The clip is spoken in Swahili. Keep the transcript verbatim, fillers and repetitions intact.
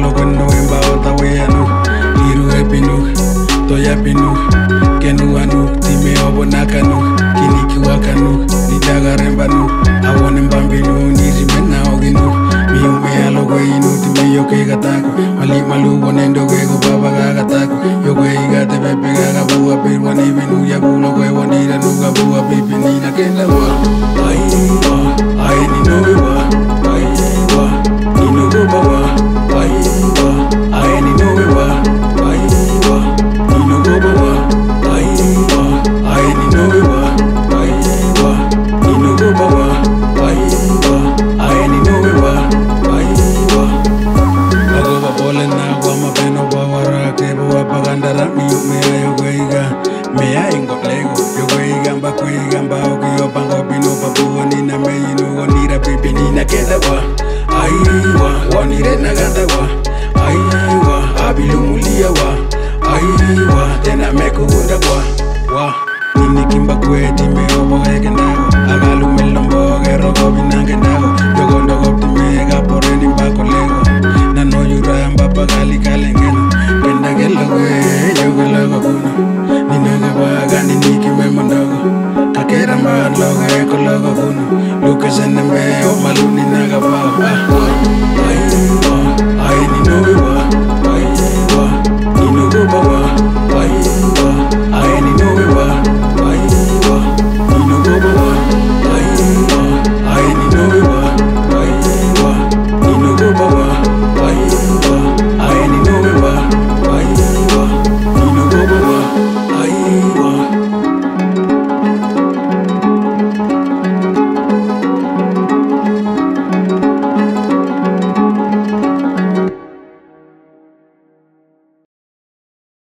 lo cuando en baota weyanu liru epinu toya pinu kenu anu time obonakanu kiniki wakanu nidagarembanu awone mbambinu nirimena oginu miume alo inu time yoke gatako mali malu bonendo gego baba gatako yoke igate pepe gaga bua pirwani binu ya bulo gwe wonira nuga bua pipi nina kenda wa ai wa ai ni no wa ai wa ni no go baba ai wa ai ni no wa ai wa ni no go baba ai wa ai ni no wa ai wa ni no go baba ai wa ai ni no wa ai wa ago ba bole na wa ma beno ba wara ke ba pagandara mi me ayo gweiga me aingo lego yo gweiga mba gweiga mba okiyo pango pino papu ni na me inu onira pipi ni na kenda wa ai wa wanire na ganda wa ai wa abilumulia wa ai wa tena mekugunda wa wa nini kimba kweti me obo hekendago agalu melombo gero gobinange ndago yogondo gopti me ga poreni mbako lego na no yura mbapa gali kalengeno kenda gelo we yogelo gokuno nino gobaga nini kime mondogo kakera mba logo eko logo kuno luka sende me